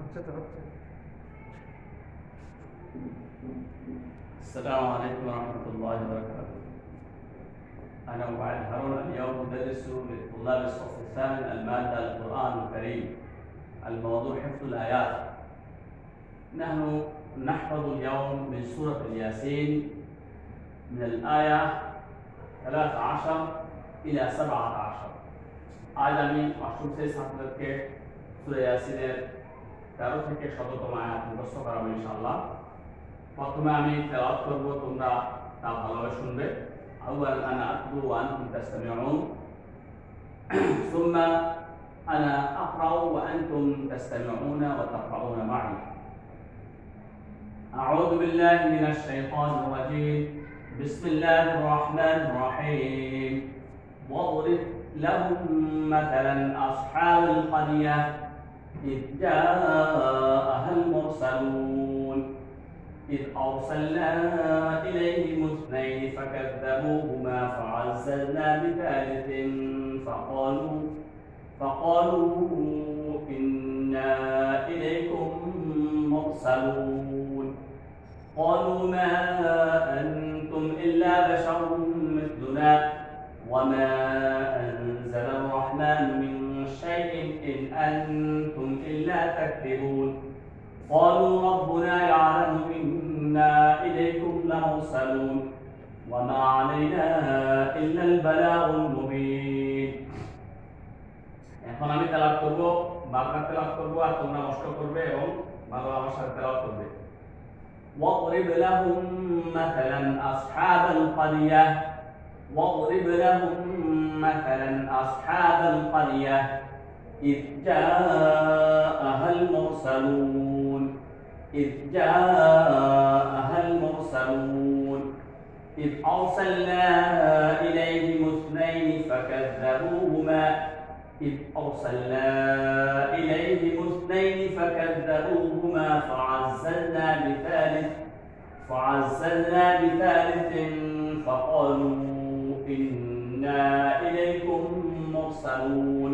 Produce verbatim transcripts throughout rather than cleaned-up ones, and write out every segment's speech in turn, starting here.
السلام عليكم ورحمة الله وبركاته. أنا وعد هارون اليوم أدرس لطلاب الصف الثامن المادة القرآن الكريم، الموضوع حفظ الآيات. نحن نحفظ اليوم من سورة الياسين من الآية ثلاث عشر إلى سبعة عشر. আজ আমি অষ্টম শ্রেণীর ছাত্রদেরকে সূরা ইয়াসিনের তেরো থেকে সতেরোতম আয়াত মুখস্থ করাবো ইনশাআল্লাহ। প্রথমে আমি তেলাওয়াত করব, তোমরা তা ভালোভাবে শুনবে। আউয়াল আনা আতলু ওয়া আনতুম তাসতামিউন, সুম্মা আনা আকরাউ ওয়া আনতুম তাসতামিউনা ওয়া তাকরাউনা মা'i। আউযু বিল্লাহি মিনাশ শাইতানির রাজীম। বিসমিল্লাহির রাহমানির রাহিম। واضرب لهم مثلا أصحاب القرية إذ جاءها المرسلون إذ أرسلنا إليهم اثنين فكذبوهما فعززنا بثالث فقالوا فقالوا إنا إليكم مرسلون قالوا ما أنتم إلا بشر مثلنا وما أنزل الرحمن من شيء إن أنتم إلا تكذبون قالوا ربنا يعلم إنا إليكم لمرسلون وما علينا إلا البلاغ المبين। এখন আমি তেলাওয়াত করব, বারবার তেলাওয়াত করব আর তোমরা কষ্ট করবে এবং ভালো আমার সাথে তেলাওয়াত করবে। واضرب لهم مثلا أصحاب القرية واضرب لهم مثلا أصحاب القرية إذ جاءها المرسلون إذ جاءها المرسلون إذ أرسلنا إليهم اثنين فكذبوهما إذ أرسلنا إليهم اثنين فكذبوهما فعززنا بثالث فعززنا بثالث فقالوا إنا إليكم مرسلون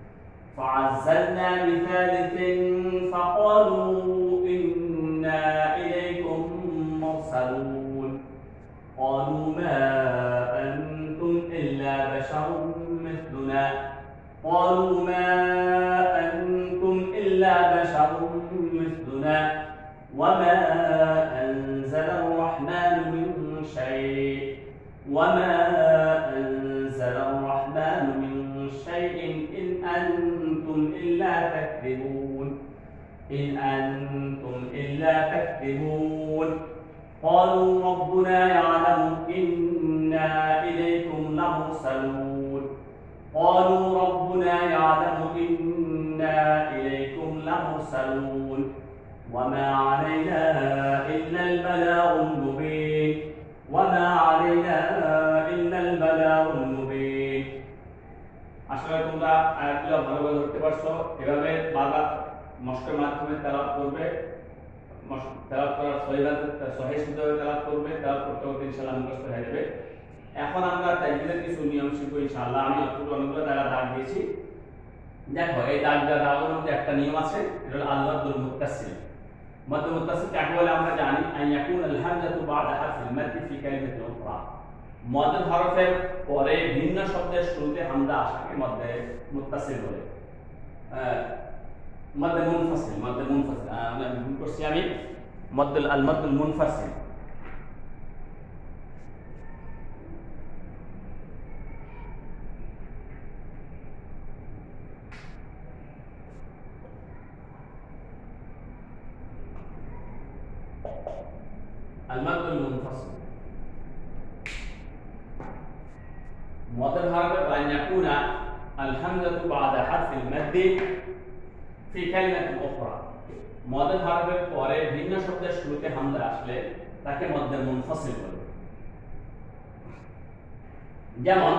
فعززنا بثالث فقالوا إنا إليكم مرسلون قالوا ما أنتم إلا بشر مثلنا قالوا ما أنتم إلا بشر مثلنا وما أنزل الرحمن من شيء وما أنزل الرحمن من شيء إن أنتم إلا تكذبون إن أنتم إلا تكذبون قالوا ربنا يعلم إنا إليكم لمرسلون قالوا ربنا يعلم إنا إليكم لمرسلون وما علينا إلا البلاغ المبين وما علينا إلا البلاغ المبين। আশা করি তোমরা আয়াতগুলো ভালোভাবে ধরতে পারছো। এভাবে বারবার মশকের মাধ্যমে তেলাওয়াত করবে, তেলাওয়াত করার সহিভাবে সহিহ শুদ্ধভাবে তেলাওয়াত করবে, তেলাওয়াত করতে করতে ইনশাআল্লাহ মুখস্থ হয়ে যাবে। এখন আমরা তাজবিদের কিছু নিয়ম শিখব ইনশাআল্লাহ। আমি অতটুকু অনেকগুলো জায়গা দাগ দিয়েছি। দেখো এই দাগ দেওয়া দাগের মধ্যে একটা নিয়ম আছে, এটা হলো আল-মাদ্দুল মুত্তাসিল। مد متصل কাকে বলে আমরা জানি, আন ইয়াকুন আল হামজাতু বা'দা হারফিল মাদ ফি কালিমাতিন উখরা। মদ হরফের পরে ভিন্ন শব্দের শুরুতে হামজা আসাকে মদ মুত্তাসিল বলে। মদ মুনফাসিল মদ মুনফাসিল আমরা ভুল করছি আমি, মদ আল মাদুল মুনফাসিল। المد المنفصل مضر حرف أن يكون الحمزة بعد حرف المد في كلمة أخرى। مضر حرف পরে ভিন্ন শব্দের শুরুতে হামজা আসলে তাকে মদ মুনফাসিল বলে। যেমন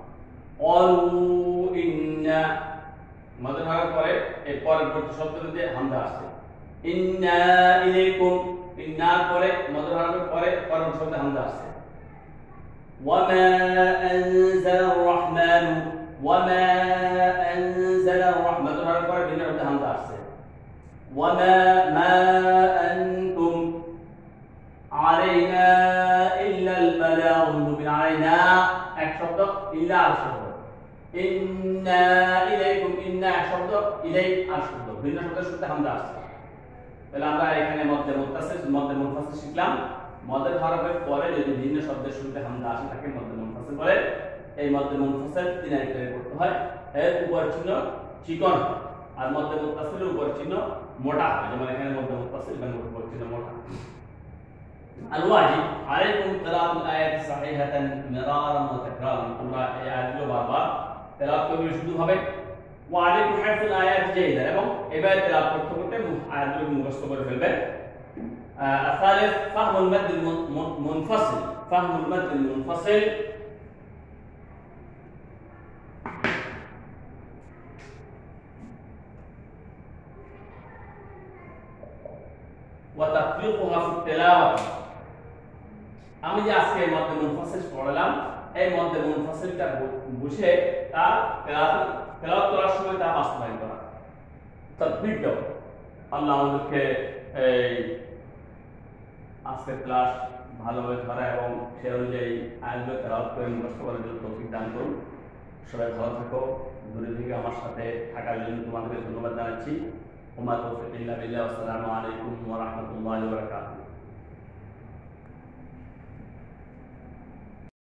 قالوا إن মضর حرف পরে এর পরবর্তী শব্দটিতে হামজা আসে। إنا إليكم ইন্না পরে মদ হরফের পরে পরবর্তী শব্দে হামজা আসে। ওয়ামা আনজালা আর-রাহমান ওয়ামা আনজালা আর-রাহমান মদ হরফের পরে ভিন্ন শব্দে হামজা আসে। وما ما أنتم علينا إلا البلاغ المبين علينا এক শব্দ ইল্লা আর শব্দ ইন্না ইলাইকুম ইন্না এক শব্দ ইলাই আর শব্দ ভিন্ন শব্দের সাথে হামজা আসছে তাহলে আমরা এখানে মধ্যে মুত্তাসিল মধ্যে মুনফাসিল শিখলাম মধ্যে হরফের পরে যদি ভিন্ন শব্দের শুরুতে হামজা আসে তাকে মধ্যে মুনফাসিল বলে এই মধ্যে মুনফাসিল তিন আয়াতে করতে হয় এর উপর চিহ্ন চিকন আর মধ্যে মুত্তাসিলের উপর চিহ্ন মোটা হয় যেমন এখানে মধ্যে মুত্তাসিল এবং উপর চিহ্ন মোটা الواجب عليكم قراءة الآيات صحيحة مرارا وتكرارا তোমরা এই আয়াতগুলো বারবার তেলাওয়াত করবে শুধু হবে وعليكم حفظ الآيات جيدا এবং এবারে তেলাওয়াত করতে করতে আয়াতগুলো মুখস্থ করে ফেলবে الثالث فهم المد المنفصل فهم المد المنفصل وتطبيقها في التلاوة আমি যে আজকে মধ্যে মুনফাসিল পড়লাম এই মধ্যে মুনফাসিলটা বুঝে তা তেলাওয়াত তেলাওয়াত করার সময় তা বাস্তবায়ন করা তাদবির দাও আল্লাহ আমাদেরকে এই আজকের ক্লাস ভালোভাবে ধরা এবং সেই অনুযায়ী আয়াতগুলো তেলাওয়াত করে মুখস্থ করার জন্য তৌফিক দান করুন সবাই ভালো থাকো দূরে থেকে আমার সাথে থাকার জন্য তোমাদেরকে ধন্যবাদ জানাচ্ছি ওমা তৌফিক ইল্লা বিল্লাহ আসসালামু আলাইকুম ওয়া রাহমাতুল্লাহি ওয়া বারাকাতুহু